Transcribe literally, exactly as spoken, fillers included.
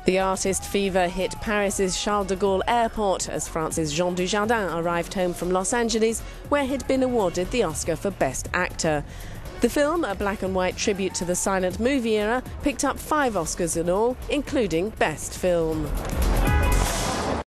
The artist fever hit Paris's Charles de Gaulle airport as France's Jean Dujardin arrived home from Los Angeles, where he'd been awarded the Oscar for Best Actor. The film, a black and white tribute to the silent movie era, picked up five Oscars in all, including Best Film.